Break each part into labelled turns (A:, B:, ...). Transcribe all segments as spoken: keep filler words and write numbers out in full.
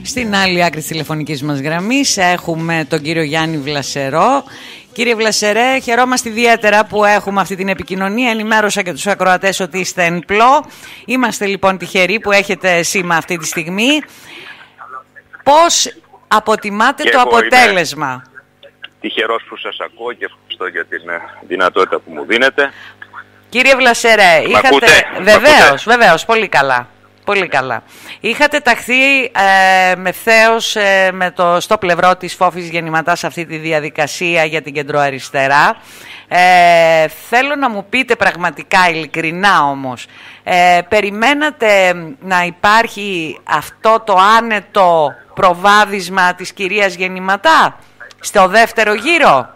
A: Στην άλλη άκρη της τηλεφωνικής μας γραμμής έχουμε τον κύριο Γιάννη Βλασερό. Κύριε Βλασερέ, χαιρόμαστε ιδιαίτερα που έχουμε αυτή την επικοινωνία. Ενημέρωσα και τους ακροατές ότι είστε εν πλώ. Είμαστε λοιπόν τυχεροί που έχετε σήμα αυτή τη στιγμή. Πώς αποτιμάτε και το αποτέλεσμα?
B: Τυχερός που σας ακούω και ευχαριστώ για την δυνατότητα που μου δίνετε.
A: Κύριε Βλασερέ, είχατε... Βεβαίως, βεβαίως, πολύ καλά. Πολύ καλά. Είχατε ταχθεί ε, μευθέως ε, με το, στο πλευρό της Φόφης Γεννηματά σε αυτή τη διαδικασία για την κεντροαριστερά. Ε, θέλω να μου πείτε πραγματικά, ειλικρινά όμως, ε, περιμένατε να υπάρχει αυτό το άνετο προβάδισμα της κυρίας Γεννηματά στο δεύτερο γύρο?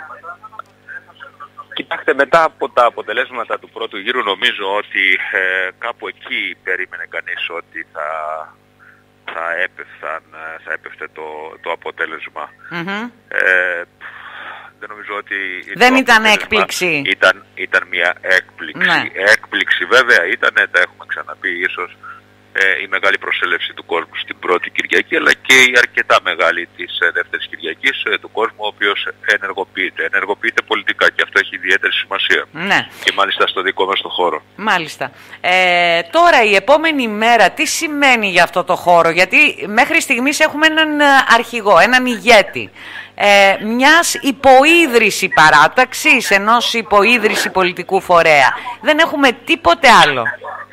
B: Κοιτάξτε, μετά από τα αποτελέσματα του πρώτου γύρου νομίζω ότι ε, κάπου εκεί περίμενε κανείς ότι θα, θα, έπεφταν, θα έπεφτε το, το αποτέλεσμα. Mm-hmm. Ε, δεν νομίζω ότι...
A: Δεν ήταν έκπληξη.
B: Ήταν, ήταν μια έκπληξη. Ναι. Έκπληξη βέβαια ήταν, τα έχουμε ξαναπεί ίσως, η μεγάλη προσέλευση του κόσμου στην πρώτη Κυριακή, αλλά και η αρκετά μεγάλη της δεύτερης Κυριακής του κόσμου, ο οποίος ενεργοποιείται. Ενεργοποιείται πολιτικά και αυτό έχει ιδιαίτερη σημασία.
A: Ναι.
B: Και μάλιστα στο δικό μας το χώρο.
A: Μάλιστα. Ε, τώρα η επόμενη μέρα τι σημαίνει για αυτό το χώρο? Γιατί μέχρι στιγμής έχουμε έναν αρχηγό, έναν ηγέτη. Ε, μιας υποίδρυση παράταξης, ενός υποίδρυση πολιτικού φορέα. Δεν έχουμε τίποτε άλλο.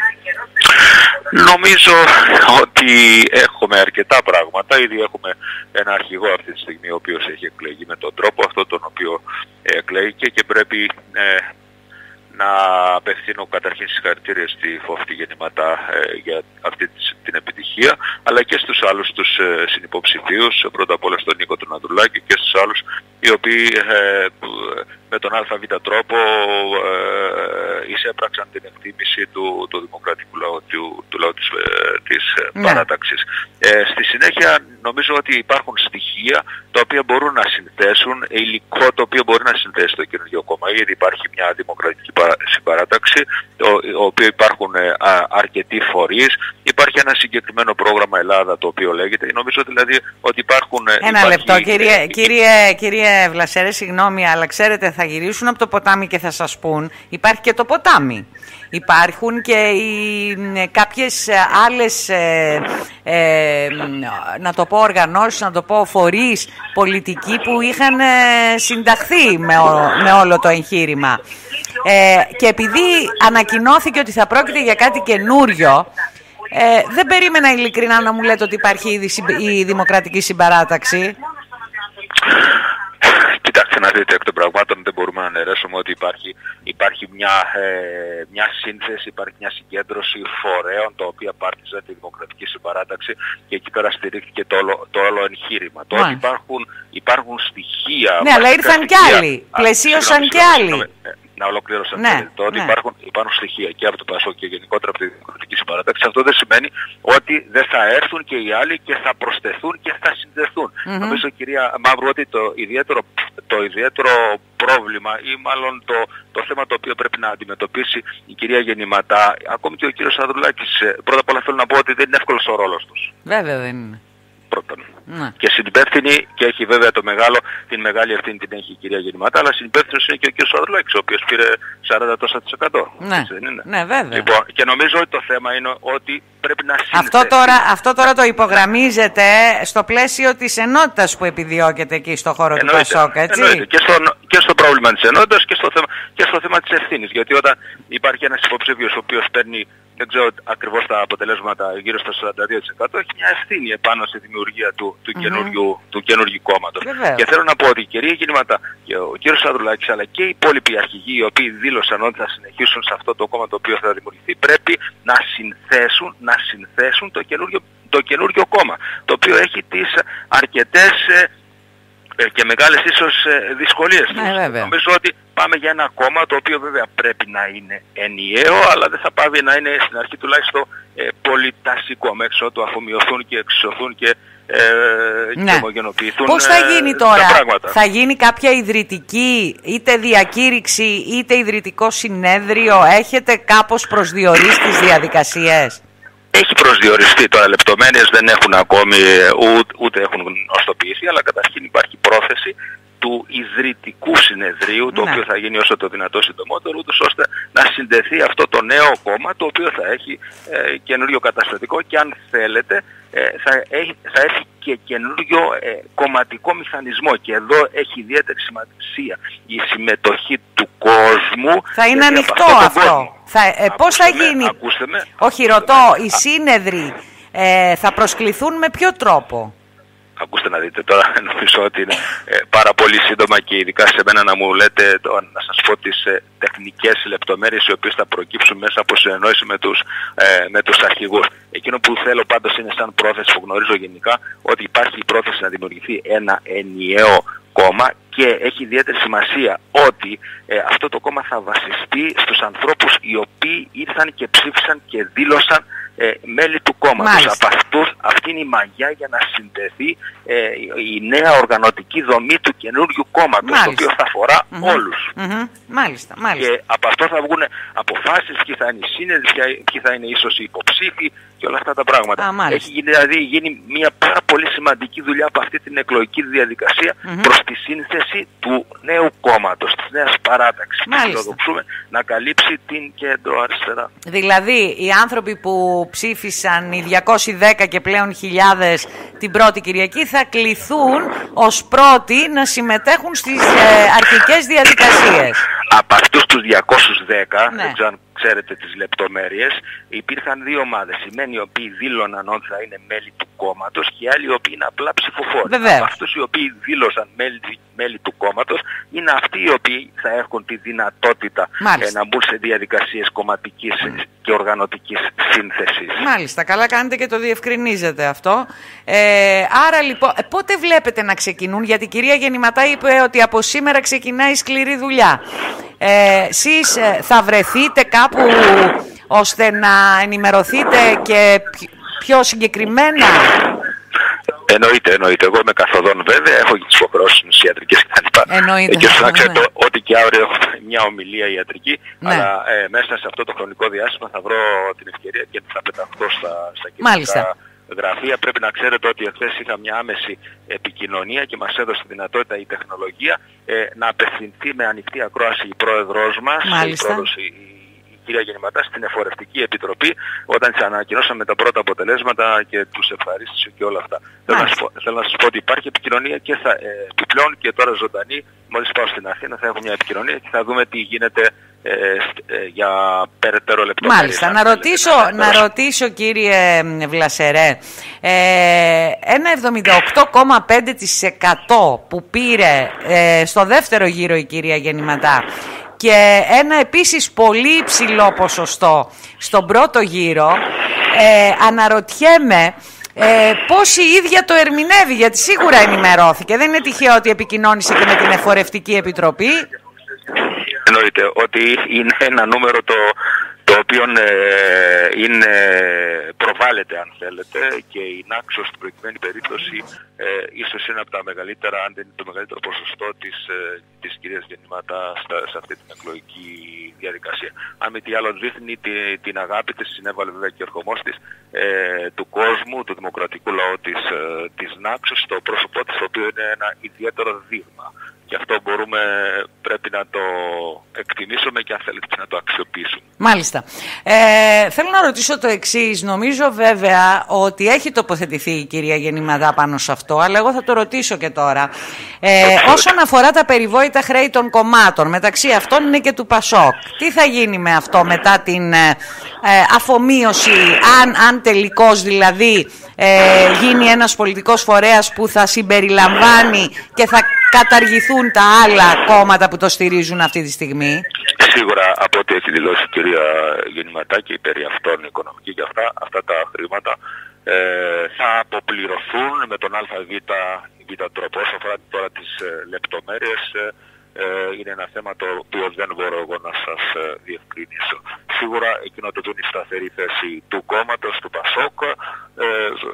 B: Νομίζω ότι έχουμε αρκετά πράγματα. Ήδη έχουμε ένα αρχηγό αυτή τη στιγμή, ο οποίος έχει εκλεγεί με τον τρόπο αυτό τον οποίο εκλέγηκε και πρέπει ε, να απευθύνω καταρχήν συγχαρητήρια στη Φόφη Γεννηματά ε, για αυτή την επιτυχία, αλλά και στους άλλους τους ε, συνυποψηφίους, πρώτα απ' όλα στον Νίκο τον Ανδρουλάκη και στους άλλους οι οποίοι ε, με τον ΑΒ τρόπο ε, εισέπραξαν την εκτίμηση του, του δημοκρατικού λαού, του, του λαού της, ε, της ναι. παράταξης. Ε, στη συνέχεια νομίζω ότι υπάρχουν στοιχεία τα οποία μπορούν να συνθέσουν, υλικό το οποίο μπορεί να συνθέσει το καινούργιο κόμμα. Ήδη υπάρχει μια δημοκρατική συμπαράταξη, το οποίο υπάρχουν ε, α, αρκετοί φορείς, υπάρχει ένα συγκεκριμένο πρόγραμμα Ελλάδα το οποίο λέγεται. Νομίζω δηλαδή ότι υπάρχουν...
A: Ένα
B: υπάρχει,
A: λεπτό κύριε,
B: ε,
A: κύριε, κύριε Βλασερέ, συγγνώμη, αλλά ξέρετε θα γυρίσουν από το ποτάμι και θα σας πούν υπάρχει και το ποτάμι. Υπάρχουν και οι, κάποιες άλλες, ε, ε, να το πω οργανώσεις, να το πω φορείς πολιτικοί που είχαν ε, συνταχθεί με, ό, με όλο το εγχείρημα. Ε, και επειδή ανακοινώθηκε ότι θα πρόκειται για κάτι καινούριο, ε, δεν περίμενα ειλικρινά να μου λέτε ότι υπάρχει ήδη η δημοκρατική συμπαράταξη.
B: Κοιτάξτε να δείτε, εκ των πραγμάτων δεν μπορούμε να αναιρέσουμε ότι υπάρχει, υπάρχει μια, ε, μια σύνθεση, υπάρχει μια συγκέντρωση φορέων τα οποία πάρτιζαν τη δημοκρατική συμπαράταξη και εκεί πέρα στηρίχθηκε το όλο, το όλο εγχείρημα. Το ότι υπάρχουν, υπάρχουν στοιχεία...
A: Ναι, αλλά ήρθαν κι άλλοι, πλαισίωσαν κι άλλοι.
B: Να ολοκληρώσω
A: ναι,
B: αυτό. Το ότι
A: ναι.
B: υπάρχουν, υπάρχουν στοιχεία και από το ΠΑΣΟΚ και γενικότερα από τη δημοκρατική συμπαράταξη, αυτό δεν σημαίνει ότι δεν θα έρθουν και οι άλλοι και θα προσθεθούν και θα συνδεθούν. Mm-hmm. Νομίζω, κυρία Μαύρου, ότι το ιδιαίτερο, το ιδιαίτερο πρόβλημα ή μάλλον το, το θέμα το οποίο πρέπει να αντιμετωπίσει η κυρία Γεννηματά, ακόμη και ο κύριος Ανδρουλάκης, πρώτα απ' όλα θέλω να πω ότι δεν είναι εύκολος ο ρόλος τους.
A: Βέβαια δεν είναι.
B: Πρώτον. Ναι. Και συνυπεύθυνη, και έχει βέβαια το μεγάλο, την μεγάλη ευθύνη την έχει η κυρία Γεννηματά, αλλά συνυπεύθυνος είναι και ο κ. Ανδρουλάκης, ο οποίος πήρε σαράντα τοις εκατό.
A: Ναι. ναι, βέβαια.
B: Λοιπόν, και νομίζω ότι το θέμα είναι ότι πρέπει να συνθέσει.
A: Αυτό τώρα, αυτό τώρα το υπογραμμίζετε στο πλαίσιο της ενότητας που επιδιώκεται εκεί στο χώρο εννοείται, του ΠΑΣΟΚ, έτσι.
B: Εννοείται. Και, στο, και στο πρόβλημα της ενότητας και στο θέμα, και στο θέμα της ευθύνης. Γιατί όταν υπάρχει ένας υποψήφιος ο οποίος παίρνει, δεν ξέρω ακριβώς τα αποτελέσματα, γύρω στο σαράντα δύο τοις εκατό, έχει μια ευθύνη επάνω στη δημιουργία του, του, mm-hmm. καινούριου, του καινούριου κόμματος. Και θέλω να πω ότι η κυρία Γεννηματά και ο κύριος Ανδρουλάκης, αλλά και οι υπόλοιποι αρχηγοί οι οποίοι δήλωσαν ότι θα συνεχίσουν σε αυτό το κόμμα το οποίο θα δημιουργηθεί, πρέπει να συνθέσουν, να συνθέσουν το καινούριο, το καινούριο κόμμα, το οποίο έχει τις αρκετές και μεγάλες ίσως δυσκολίες τους.
A: Ναι,
B: νομίζω ότι πάμε για ένα κόμμα το οποίο βέβαια πρέπει να είναι ενιαίο, αλλά δεν θα πάβει να είναι στην αρχή τουλάχιστον ε, πολυτασικό, μέχρι ότου αφομοιωθούν και εξισωθούν και, ε,
A: ναι.
B: και ομογενοποιηθούν.
A: Πώς θα γίνει τώρα,
B: τα πράγματα.
A: Θα γίνει κάποια ιδρυτική είτε διακήρυξη είτε ιδρυτικό συνέδριο, έχετε κάπως προσδιορίσει τις διαδικασίες?
B: έχει προσδιοριστεί. Τώρα λεπτομέρειες δεν έχουν ακόμη, ούτε, ούτε έχουν γνωστοποιηθεί, αλλά καταρχήν υπάρχει πρόθεση του ιδρυτικού συνεδρίου, το ναι. οποίο θα γίνει όσο το δυνατό συντομότερο, ούτως ώστε να συνδεθεί αυτό το νέο κόμμα, το οποίο θα έχει ε, καινούριο καταστατικό και αν θέλετε ε, θα, έχει, θα έχει και καινούριο ε, κομματικό μηχανισμό. Και εδώ έχει ιδιαίτερη σημασία η συμμετοχή του κόσμου.
A: Θα είναι ανοιχτό αυτό. αυτό. Θα, ε, πώς θα γίνει,
B: ακούστε με.
A: Όχι, ρωτώ, οι σύνεδροι ε, θα προσκληθούν με ποιο τρόπο?
B: Ακούστε να δείτε τώρα, νομίζω ότι είναι ε, πάρα πολύ σύντομα και ειδικά σε μένα να μου λέτε, το, να σας πω τις ε, τεχνικές λεπτομέρειες οι οποίες θα προκύψουν μέσα από συνεννόηση με τους, ε, με τους αρχηγούς. Εκείνο που θέλω πάντως είναι σαν πρόθεση που γνωρίζω γενικά, ότι υπάρχει η πρόθεση να δημιουργηθεί ένα ενιαίο κόμμα και έχει ιδιαίτερη σημασία ότι ε, αυτό το κόμμα θα βασιστεί στους ανθρώπους οι οποίοι ήρθαν και ψήφισαν και δήλωσαν Ε, μέλη του κόμματος.
A: Μάλιστα.
B: Από αυτούς, αυτή είναι η μαγιά για να συνδεθεί ε, η νέα οργανωτική δομή του καινούριου κόμματος, Μάλιστα. το οποίο θα αφορά mm-hmm. όλους.
A: Mm-hmm. Μάλιστα. Μάλιστα.
B: Και από αυτό θα βγουν αποφάσεις, ποιοι θα είναι οι σύνεδροι, ποιοι θα είναι ίσως οι υποψήφοι και όλα αυτά τα πράγματα.
A: Α,
B: Έχει γίνει, δηλαδή γίνει μια πάρα πολύ σημαντική δουλειά από αυτή την εκλογική διαδικασία mm-hmm. προς τη σύνθεση του νέου κόμματος, της νέας παράταξης. Και φιλοδοξούμε να καλύψει την κέντρο αριστερά.
A: Δηλαδή οι άνθρωποι που ψήφισαν οι διακόσιοι δέκα και πλέον χιλιάδες την πρώτη Κυριακή θα κληθούν ως πρώτοι να συμμετέχουν στις ε, αρχικές διαδικασίες.
B: Από αυτούς τους διακόσιους δέκα,
A: ναι.
B: δεν ξέρω αν ξέρετε τις λεπτομέρειες, υπήρχαν δύο ομάδες. Σημαίνει οι οποίοι δήλωναν ότι θα είναι μέλη του κόμματος και οι άλλοι οι οποίοι είναι απλά ψηφοφόροι.
A: Βεβαίως.
B: Από αυτούς οι οποίοι δήλωσαν μέλη, μέλη του κόμματος είναι αυτοί οι οποίοι θα έχουν τη δυνατότητα ε, να μπουν σε διαδικασίες κομματικής mm. και οργανωτικής σύνθεσης.
A: Μάλιστα, καλά κάνετε και το διευκρινίζετε αυτό. Ε, άρα λοιπόν, πότε βλέπετε να ξεκινούν, γιατί η κυρία Γεννηματά είπε ότι από σήμερα ξεκινάει σκληρή δουλειά. Ε, εσείς θα βρεθείτε κάπου ώστε να ενημερωθείτε και πιο συγκεκριμένα?
B: Εννοείται, εννοείται. Εγώ είμαι καθοδόν βέβαια, έχω και τις υποχρεώσεις μου ιατρικές κτλ.
A: Εννοείται.
B: Και ώστε να ξέρετε ναι. ότι και αύριο έχω μια ομιλία ιατρική, ναι. αλλά ε, μέσα σε αυτό το χρονικό διάστημα θα βρω την ευκαιρία και θα πεταχτώ στα, στα κοινωνικά γραφεία. Πρέπει να ξέρετε ότι εχθές είχα μια άμεση επικοινωνία και μας έδωσε τη δυνατότητα η τεχνολογία ε, να απευθυνθεί με ανοιχτή ακρόαση η πρόεδρός μας, η πρόεδρος, η, η κυρία Γεννηματά, στην Εφορευτική Επιτροπή, όταν της ανακοινώσαμε τα πρώτα αποτελέσματα και τους ευχαρίστησε και όλα αυτά. Θέλω να, πω, θέλω να σας πω ότι υπάρχει επικοινωνία και θα, ε, επιπλέον και τώρα ζωντανή, μόλις πάω στην Αθήνα θα έχω μια επικοινωνία και θα δούμε τι γίνεται ε, ε, για περαιτέρω λεπτομέρειες.
A: Μάλιστα. Να ρωτήσω, να ρωτήσω κύριε Βλασερέ, ε, ένα εβδομήντα οκτώ κόμμα πέντε τοις εκατό που πήρε ε, στο δεύτερο γύρο η κυρία Γεννηματά και ένα επίσης πολύ υψηλό ποσοστό στον πρώτο γύρο, ε, αναρωτιέμαι ε, πώς η ίδια το ερμηνεύει, γιατί σίγουρα ενημερώθηκε. Δεν είναι τυχαίο ότι επικοινώνησε και με την Εφορευτική Επιτροπή.
B: Εννοείται ότι είναι ένα νούμερο το, το οποίο ε, είναι, προβάλλεται αν θέλετε, και η Νάξος στην προηγουμένη περίπτωση ε, ίσως είναι από τα μεγαλύτερα, αν δεν είναι το μεγαλύτερο ποσοστό της, ε, της κυρίας Γεννηματά σε αυτή την εκλογική διαδικασία. Αν με τι άλλο δείχνει τη, την αγάπη της, συνέβαλε βέβαια και ο ερχομός της, ε, του κόσμου, του δημοκρατικού λαού της, ε, της Νάξος, το πρόσωπό της, το οποίο είναι ένα ιδιαίτερο δείγμα. Και αυτό μπορούμε, πρέπει να το εκτιμήσουμε και αν θέλετε να το αξιοποιήσουμε.
A: Μάλιστα. Ε, θέλω να ρωτήσω το εξής. Νομίζω βέβαια ότι έχει τοποθετηθεί η κυρία Γεννηματά πάνω σε αυτό, αλλά εγώ θα το ρωτήσω και τώρα. Ε, όσον αφορά τα περιβόητα χρέη των κομμάτων, μεταξύ αυτών είναι και του Πασόκ, τι θα γίνει με αυτό μετά την ε, αφομοίωση, αν, αν τελικώς δηλαδή ε, γίνει ένας πολιτικός φορέας που θα συμπεριλαμβάνει και θα καταργηθούν τα άλλα κόμματα που το στηρίζουν αυτή τη στιγμή?
B: Σίγουρα από ό,τι έχει δηλώσει η κυρία Γεννηματά και περί αυτών οικονομική και αυτά, αυτά τα χρήματα ε, θα αποπληρωθούν με τον ΑΒ τρόπο. Όσο αφορά τώρα τις ε, λεπτομέρειες, ε, είναι ένα θέμα το οποίο δεν μπορώ εγώ να σας ε, διευκρινίσω. σίγουρα εκείνο το οποίο είναι η σταθερή θέση του κόμματος, του ΠΑΣΟΚ ε,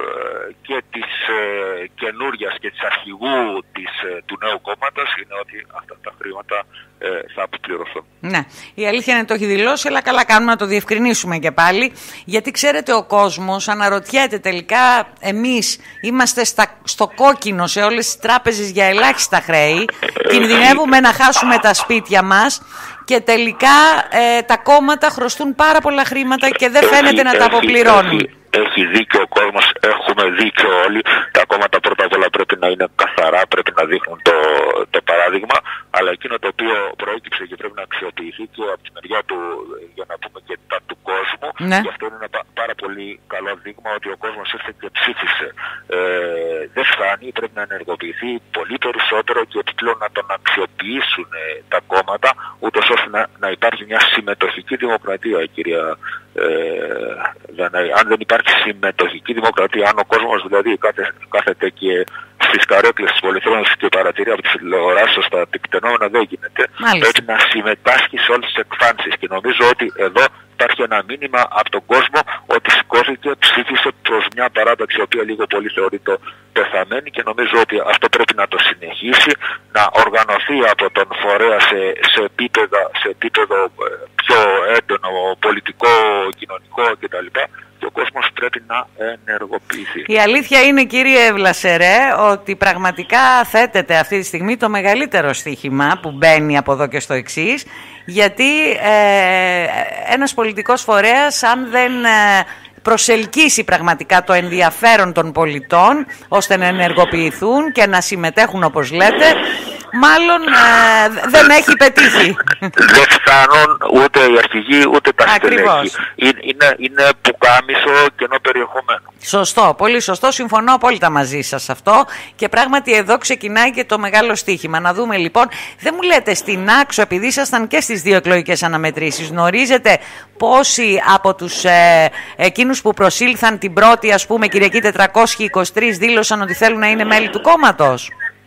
B: και της ε, καινούριας και της αρχηγού της, ε, του νέου κόμματος είναι ότι αυτά τα χρήματα ε, θα αποπληρωθούν. Ναι,
A: η αλήθεια είναι το έχει δηλώσει, αλλά καλά κάνουμε να το διευκρινίσουμε και πάλι, γιατί ξέρετε ο κόσμος αναρωτιέται τελικά, εμείς είμαστε στα, στο κόκκινο σε όλες τις τράπεζες για ελάχιστα χρέη, κινδυνεύουμε να χάσουμε τα σπίτια μας και τελικά ε, τα κόμματα χρωστούν πάρα πολλά χρήματα και δεν φαίνεται έχει, να τα αποπληρώνουν.
B: Έχει, έχει δίκιο ο κόσμος, έχουμε δίκιο όλοι. Τα κόμματα πρώτα απ' όλα πρέπει να είναι καθαρά, πρέπει να δείχνουν το, το παράδειγμα, αλλά εκείνο το οποίο προέκυψε και πρέπει να αξιοποιηθεί και από τη μεριά του, για να πούμε και τα του κόσμου, ναι. Γι' αυτό είναι ένα πάρα πολύ καλό δείγμα ότι ο κόσμος ήρθε και ψήφισε. Ε, δεν φτάνει, πρέπει να ενεργοποιηθεί πολύ περισσότερο και επιπλέον να τον αξιοποιήσουν ε, τα κόμματα, ούτως ώστε να, να υπάρχει μια συμμετοχική δημοκρατία, κυρία ε, Δανάη. Αν δεν υπάρχει συμμετοχική δημοκρατία, αν ο κόσμος δηλαδή κάθε, κάθεται και στις καρέκλες της πολυθρόνας και παρατηρεί από τις τηλεοράσεις στα τεκτενόμενα, δεν γίνεται. Μάλιστα. Πρέπει να συμμετάσχει σε όλες τις εκφάνσεις και νομίζω ότι εδώ υπάρχει ένα μήνυμα από τον κόσμο ότι σηκώθηκε, ψήφισε προς μια παράταξη η οποία λίγο πολύ θεωρείται πεθαμένη και νομίζω ότι αυτό πρέπει να το συνεχίσει, να οργανωθεί από τον φορέα σε, σε, επίπεδο, σε επίπεδο πιο έντονο πολιτικό, κοινωνικό κτλ. Και ο κόσμος πρέπει να ενεργοποιηθεί.
A: Η αλήθεια είναι, κύριε Βλασσερέ, ότι πραγματικά θέτεται αυτή τη στιγμή το μεγαλύτερο στοίχημα που μπαίνει από εδώ και στο εξής, γιατί ε, ένας πολιτικός φορέας, αν δεν ε, προσελκύσει πραγματικά το ενδιαφέρον των πολιτών ώστε να ενεργοποιηθούν και να συμμετέχουν όπως λέτε, μάλλον ε, δεν έχει πετύχει.
B: Δεν φτάνουν ούτε οι αρχηγοί ούτε τα στελέχη. Είναι, είναι, είναι πουκάμισο κενό περιεχομένο.
A: Σωστό, πολύ σωστό. Συμφωνώ απόλυτα μαζί σας αυτό. Και πράγματι εδώ ξεκινάει και το μεγάλο στοίχημα. Να δούμε λοιπόν, δεν μου λέτε στην Άξο, επειδή ήσασταν και στις δύο εκλογικές αναμετρήσεις, γνωρίζετε πόσοι από τους ε, εκείνους που προσήλθαν την πρώτη, ας πούμε, Κυριακή τετρακόσιοι είκοσι τρεις δήλωσαν ότι θέλουν να είναι μέλη του κόμματος?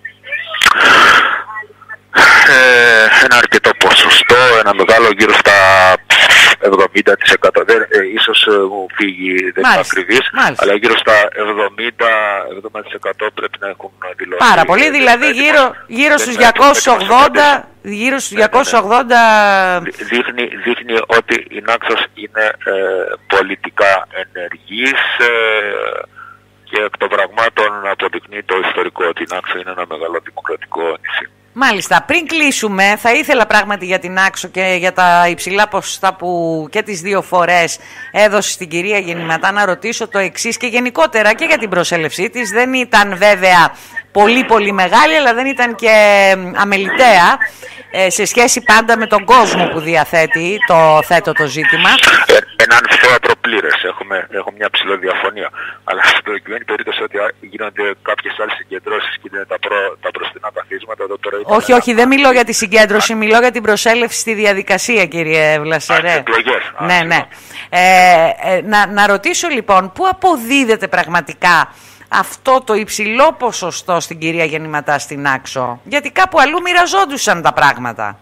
B: Ε, ένα αρκετό ποσοστό, ένα μεγάλο γύρω στα εβδομήντα τοις εκατό. Δεν, ε, ίσως ε, μου φύγει, δεν είναι ακριβής, αλλά γύρω στα εβδομήντα τοις εκατό πρέπει να έχουν δηλώσει.
A: Πάρα πολύ, δηλαδή γύρω, γύρω στους διακόσιους ογδόντα... Γύρω στους διακόσιους ογδόντα...
B: Δείχνει, δείχνει ότι η Νάξος είναι ε, πολιτικά ενεργής ε, και εκ των πραγμάτων αποδεικνύει το ιστορικό ότι η Νάξο είναι ένα μεγάλο δημοκρατικό νησί.
A: Μάλιστα. Πριν κλείσουμε, θα ήθελα πράγματι για την Άξο και για τα υψηλά ποσοστά που και τις δύο φορές έδωσε στην κυρία Γεννηματά να ρωτήσω το εξής και γενικότερα και για την προσέλευσή της. Δεν ήταν βέβαια πολύ πολύ μεγάλη, αλλά δεν ήταν και αμεληταία ε, σε σχέση πάντα με τον κόσμο που διαθέτει το θέτω το ζήτημα.
B: Ε, έναν θέατρο πλήρες. Έχουμε, έχουμε μια ψηλή διαφωνία. Αλλά στην προκειμένη περίπτωση ότι γίνονται κάποιες άλλες συγκεντρώσεις και είναι τα, προ, τα μπροστινά καθίσματα. Εδώ τώρα
A: όχι, όχι, δεν μιλώ για τη συγκέντρωση, Α, μιλώ για την προσέλευση στη διαδικασία, κύριε Βλασσερέ.
B: Α, εκλογές.
A: Ναι, ναι. Ε, ε, να, να ρωτήσω λοιπόν, πού αποδίδεται πραγματικά αυτό το υψηλό ποσοστό στην κυρία Γεννηματά στην Άξο? Γιατί κάπου αλλού μοιραζόντουσαν τα πράγματα.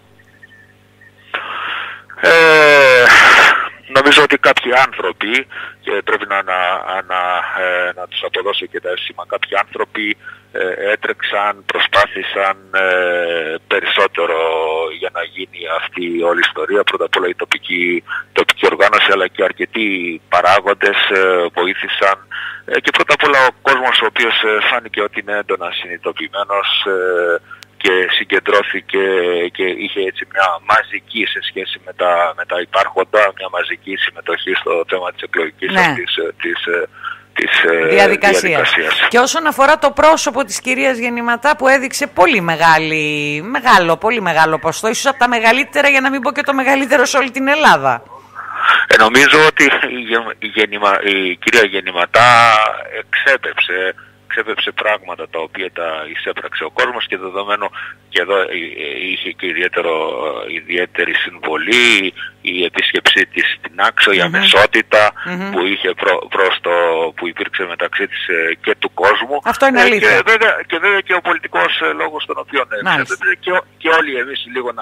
B: Ε, νομίζω ότι κάποιοι άνθρωποι, και πρέπει να, να, να, ε, να τους αποδώσω και τα αίσθημα, κάποιοι άνθρωποι ε, έτρεξαν, προσπάθησαν ε, περισσότερο για να γίνει αυτή η όλη ιστορία. Πρώτα απ' όλα η τοπική, τοπική οργάνωση, αλλά και αρκετοί παράγοντες ε, βοήθησαν. Ε, και πρώτα απ' όλα ο κόσμος ο οποίος ε, φάνηκε ότι είναι έντονα συνειδητοποιημένος ε, και συγκεντρώθηκε και είχε έτσι μια μαζική σε σχέση με τα, με τα υπάρχοντα, μια μαζική συμμετοχή στο θέμα της εκλογικής ναι. αυτής της, της διαδικασίας. διαδικασίας.
A: Και όσον αφορά το πρόσωπο της κυρίας Γεννηματά που έδειξε πολύ μεγάλη, μεγάλο, πολύ μεγάλο ποστό, ίσως από τα μεγαλύτερα, για να μην πω και το μεγαλύτερο σε όλη την Ελλάδα.
B: Ε, νομίζω ότι η, γεννημα, η κυρία Γεννηματά εξέπεψε ξέπεψε πράγματα τα οποία τα εισέπραξε ο κόσμος και δεδομένου και εδώ είχε και ιδιαίτερο, ιδιαίτερη συμβολή η επίσκεψή της στην Άξο, mm-hmm. η αμεσότητα mm-hmm. που, είχε προ, προς το, που υπήρξε μεταξύ της και του κόσμου.
A: Αυτό είναι αλήθεια.
B: Και βέβαια και, βέβαια και ο πολιτικός λόγος τον οποίο εξέπεψε και, και όλοι εμείς λίγο να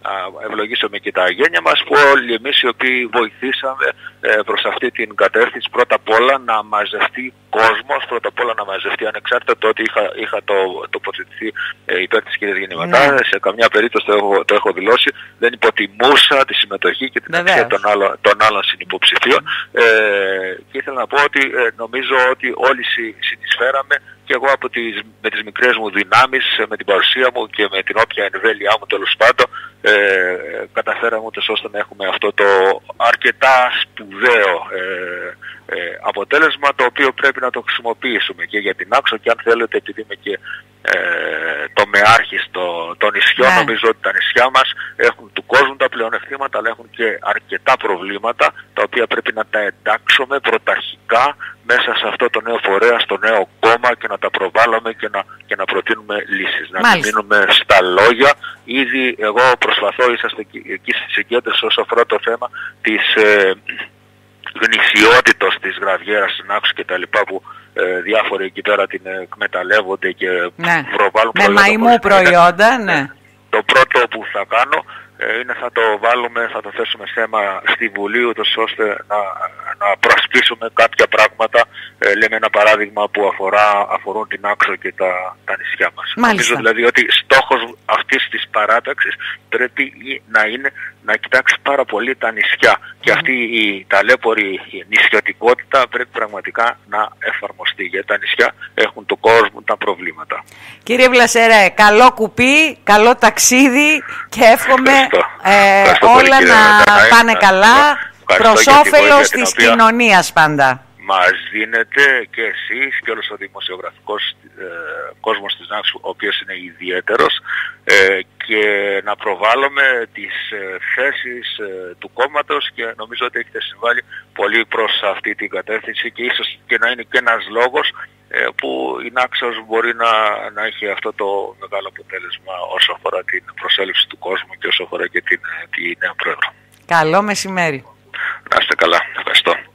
B: ευλογήσουμε και τα γένια μας, που όλοι εμείς οι οποίοι βοηθήσαμε προς αυτή την κατεύθυνση, πρώτα απ' όλα να μαζευτεί κόσμος, πρώτα απ' όλα να μαζευτεί, ανεξάρτητα το ότι είχα, είχα το, τοποθετηθεί ε, υπέρ της κυρίας Γεννηματά, ναι. Σε καμιά περίπτωση το έχω, το έχω δηλώσει, δεν υποτιμούσα τη συμμετοχή και την αξία των άλλων, των άλλων συνυποψηφίων, ε, και ήθελα να πω ότι ε, νομίζω ότι όλοι συ, συνεισφέραμε, και εγώ από τις, με τις μικρές μου δυνάμεις, με την παρουσία μου και με την όποια εμβέλειά μου, τέλος πάντων, ε, καταφέραμε ούτως ώστε να έχουμε αυτό το αρκετά σπουδαίο ε, ε, αποτέλεσμα, το οποίο πρέπει να το χρησιμοποιήσουμε και για την Άξο, και αν θέλετε, επειδή είμαι και ε, το μεάρχης των το νησιών, yeah. νομίζω ότι τα νησιά μας έχουν του κόσμου τα πλεονεκτήματα, αλλά έχουν και αρκετά προβλήματα, τα οποία πρέπει να τα εντάξουμε πρωταρχικά μέσα σε αυτό το νέο φορέα, στο νέο κόμμα, και να τα προβάλλουμε και να, και να προτείνουμε λύσεις. Να μην μείνουμε στα λόγια. Ήδη εγώ προσπαθώ, είσαστε εκεί στη συγκέντρωση όσον αφορά το θέμα της ε, γνησιότητος της γραβιέρας στην Άξο και τα λοιπά, που ε, διάφοροι εκεί πέρα την εκμεταλλεύονται και
A: ναι.
B: προβάλλουν
A: με μαϊμού προϊόντα. Ναι. Ναι.
B: Το πρώτο που θα κάνω είναι θα το βάλουμε, θα το θέσουμε θέμα στη Βουλή, ούτως ώστε να, να προασπίσουμε κάποια πράγματα. Ε, λέμε ένα παράδειγμα που αφορά, αφορούν την Άξο και τα, τα νησιά μας.
A: Μάλιστα.
B: Νομίζω δηλαδή ότι στόχος αυτής της παράταξης πρέπει να είναι να κοιτάξει πάρα πολύ τα νησιά. Mm. Και αυτή η ταλέπορη η νησιωτικότητα πρέπει πραγματικά να εφαρμοστεί, γιατί τα νησιά έχουν του κόσμου τα προβλήματα.
A: Κύριε Βλασσέρε, καλό κουπί, καλό ταξίδι, και εύχομαι ε, όλα να Δανάη, πάνε να, καλά προς όφελος της οποία κοινωνίας πάντα.
B: Μας δίνετε και εσείς και όλος ο δημοσιογραφικός ε, κόσμος της Άξου, ο οποίος είναι ιδιαίτερος, ε, και να προβάλλουμε τις ε, θέσεις ε, του κόμματος, και νομίζω ότι έχετε συμβάλει πολύ προς αυτή την κατεύθυνση, και ίσως και να είναι και ένας λόγος ε, που η Νάξος μπορεί να, να έχει αυτό το μεγάλο αποτέλεσμα όσο αφορά την προσέλευση του κόσμου και όσο αφορά και την, την νέα πρόεδρο.
A: Καλό μεσημέρι.
B: Να είστε καλά. Ευχαριστώ.